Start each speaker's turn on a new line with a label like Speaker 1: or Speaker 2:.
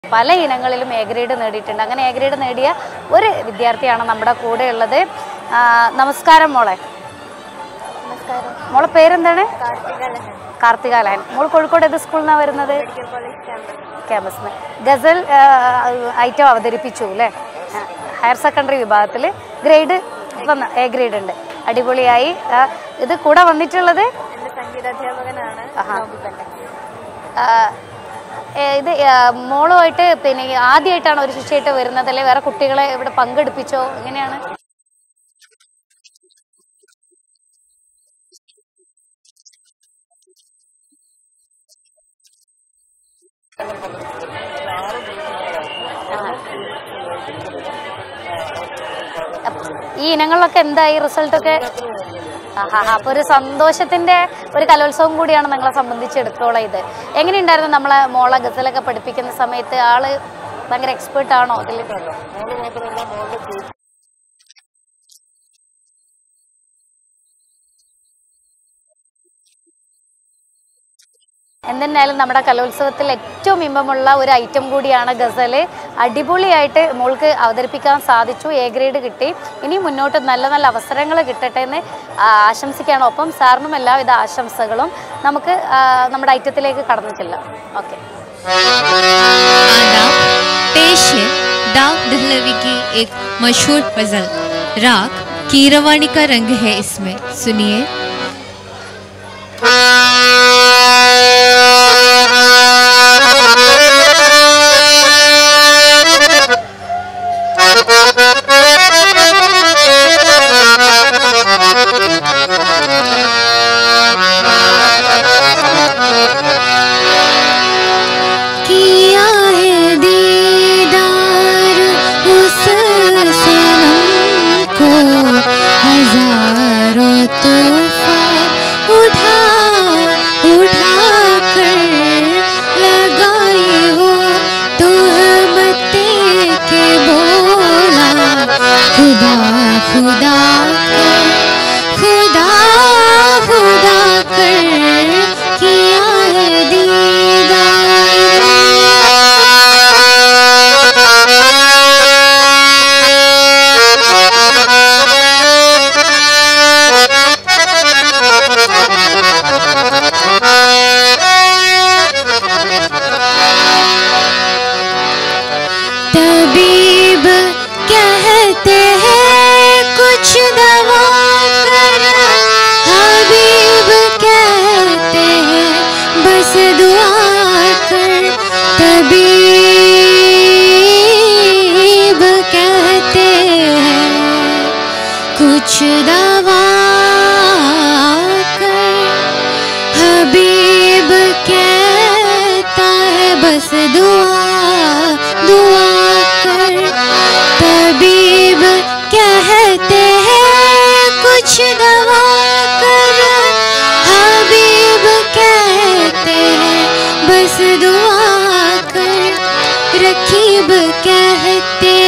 Speaker 1: പല ഇനങ്ങളിലും A grade നേടിയിട്ടുണ്ട്. അങ്ങനെ എ ഗ്രേഡ് നേടിയ ഒരു വിദ്യാർത്ഥിയാണ് നമ്മുടെ കൂടെ ഉള്ളത്. നമസ്കാരം മോളെ.
Speaker 2: നമസ്കാരം.
Speaker 1: മോളെ പേരെന്താണ്?
Speaker 2: കാർത്തികാലഹൻ.
Speaker 1: മോൾ കോഴിക്കോട് ഏത് സ്കൂളിൽ നിന്നാണ് വരുന്നത്? ക്യാമ്പസിൽ നിന്ന്. ഗസൽ ഐറ്റം അവതരിപ്പിച്ചു അല്ലേ? ഹയർ സെക്കൻഡറി വിഭാഗത്തിൽ ഗ്രേഡ് വന്ന എ ഗ്രേഡ് ഉണ്ട്. അടിപൊളിയായി. ഇത് കൂടെ വന്നിട്ടുള്ളത്
Speaker 2: സംഗീതാധ്യാപകനാണ്.
Speaker 1: ഇത് മോളുമായിട്ട് പിന്നെ ആദ്യമായിട്ടാണ് ഒരു ശിക്ഷയായിട്ട് വരുന്നത് അല്ലെ വേറെ കുട്ടികളെ ഇവിടെ പങ്കെടുപ്പിച്ചോ? എങ്ങനെയാണ്? ഈ ഇനങ്ങളിലൊക്കെ എന്തായി റിസൾട്ടൊക്കെ? അപ്പൊ ഒരു സന്തോഷത്തിന്റെ ഒരു കലോത്സവം കൂടിയാണ് നിങ്ങളെ സംബന്ധിച്ചെടുത്തോളം. ഇത് എങ്ങനെയുണ്ടായിരുന്നു നമ്മളെ മോളെ ഗസലൊക്കെ പഠിപ്പിക്കുന്ന സമയത്ത്? ആള് ഭയങ്കര എക്സ്പേർട്ട് ആണോ അതിൽ? എന്തെന്നാലും നമ്മുടെ കലോത്സവത്തിൽ ഏറ്റവും ഇമ്പമുള്ള ഒരു ഐറ്റം കൂടിയാണ് ഗസൽ. അടിപൊളിയായിട്ട് മോൾക്ക് അവതരിപ്പിക്കാൻ സാധിച്ചു. എ ഗ്രേഡ് കിട്ടി. ഇനി മുന്നോട്ട് നല്ല നല്ല അവസരങ്ങൾ കിട്ടട്ടെ എന്ന് ആശംസിക്കുകയാണ്. ഒപ്പം സാറിനും എല്ലാവിധ ആശംസകളും. നമുക്ക് നമ്മുടെ ഐറ്റത്തിലേക്ക് കടന്നു ചെല്ലാം. ഓക്കെ.
Speaker 3: पेश है डाक दहलवी की एक मशहूर गजल राग कीरवाणी का रंग है इसमें, सुनिए। रकीब कहते